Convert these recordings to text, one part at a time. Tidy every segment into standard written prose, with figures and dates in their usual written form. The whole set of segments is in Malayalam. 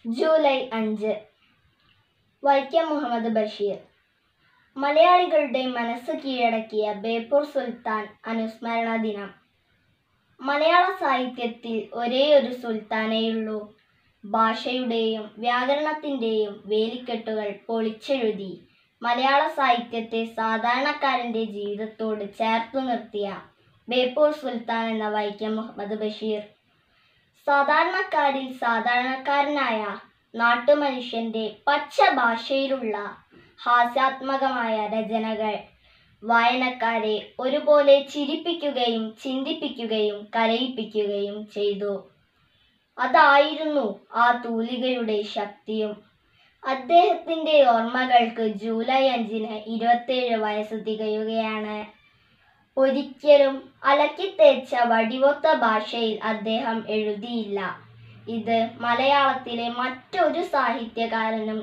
ജൂലൈ 5 വൈക്കം മുഹമ്മദ് ബഷീർ. മലയാളികളുടെ മനസ്സ് കീഴടക്കിയ ബേപ്പൂർ സുൽത്താൻ അനുസ്മരണ ദിനം. മലയാള സാഹിത്യത്തിൽ ഒരേയൊരു സുൽത്താനേയുള്ളൂ. ഭാഷയുടെയും വ്യാകരണത്തിൻ്റെയും വേലിക്കെട്ടുകൾ പൊളിച്ചെഴുതി മലയാള സാഹിത്യത്തെ സാധാരണക്കാരൻ്റെ ജീവിതത്തോട് ചേർത്തു നിർത്തിയ ബേപ്പൂർ സുൽത്താൻ എന്ന വൈക്കം മുഹമ്മദ് ബഷീർ. സാധാരണക്കാരിൽ സാധാരണക്കാരനായ നാട്ടുമനുഷ്യൻ്റെ പച്ച ഭാഷയിലുള്ള ഹാസ്യാത്മകമായ രചനകൾ വായനക്കാരെ ഒരുപോലെ ചിരിപ്പിക്കുകയും ചിന്തിപ്പിക്കുകയും കരയിപ്പിക്കുകയും ചെയ്തു. അതായിരുന്നു ആ തൂലികയുടെ ശക്തിയും. അദ്ദേഹത്തിൻ്റെ ഓർമ്മകൾക്ക് ജൂലൈ 5-ന് 27 വയസ്സ് തികയുകയാണ്. ഒരിക്കലും അലക്കിത്തേച്ച വടിവൊത്ത ഭാഷയിൽ അദ്ദേഹം എഴുതിയില്ല. ഇത് മലയാളത്തിലെ മറ്റൊരു സാഹിത്യകാരനും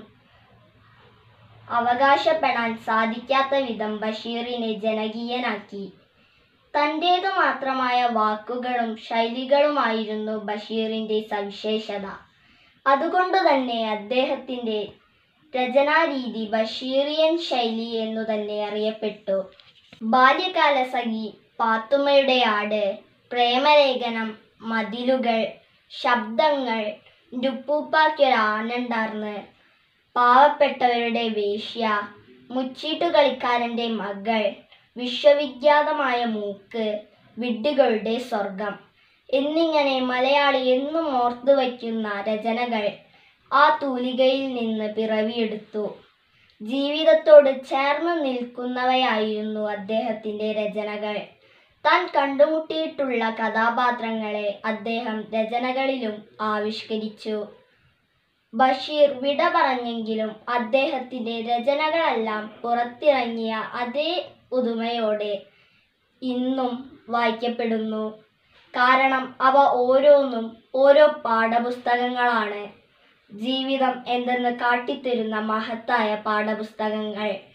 അവകാശപ്പെടാൻ സാധിക്കാത്ത വിധം ബഷീറിനെ ജനകീയനാക്കി. തൻ്റേതു മാത്രമായ വാക്കുകളും ശൈലികളുമായിരുന്നു ബഷീറിൻ്റെ സവിശേഷത. അതുകൊണ്ടുതന്നെ അദ്ദേഹത്തിൻ്റെ രചനാരീതി ബഷീറിയൻ ശൈലി എന്നു തന്നെ അറിയപ്പെട്ടു. ബാല്യകാലസഖി, പാത്തുമ്മയുടെ ആട്, പ്രേമലേഖനം, മതിലുകൾ, ശബ്ദങ്ങൾ, ൻ്റുപ്പൂപ്പായ്ക്കൊരാനണ്ടാർന്ന്, പാവപ്പെട്ടവരുടെ വേശ്യ, മുച്ചീട്ടുകളിക്കാരൻ്റെ മകൾ, വിശ്വവിഖ്യാതമായ മൂക്ക്, വിഡ്ഢികളുടെ സ്വർഗം എന്നിങ്ങനെ മലയാളി എന്നും ഓർത്തുവയ്ക്കുന്ന രചനകൾ ആ തൂലികയിൽ നിന്ന് പിറവിയെടുത്തു. ജീവിതത്തോട് ചേർന്ന് നിൽക്കുന്നവയായിരുന്നു അദ്ദേഹത്തിൻ്റെ രചനകൾ. താൻ കണ്ടുമുട്ടിയിട്ടുള്ള കഥാപാത്രങ്ങളെ അദ്ദേഹം രചനകളിലും ആവിഷ്കരിച്ചു. ബഷീർ വിട പറഞ്ഞെങ്കിലും അദ്ദേഹത്തിൻ്റെ രചനകളെല്ലാം പുറത്തിറങ്ങിയ അതേ പുതുമയോടെ ഇന്നും വായിക്കപ്പെടുന്നു. കാരണം അവ ഓരോന്നും ഓരോ പാഠപുസ്തകങ്ങളാണ്. ജീവിതം എന്തെന്ന് കാട്ടിത്തരുന്ന മഹത്തായ പാഠപുസ്തകങ്ങൾ.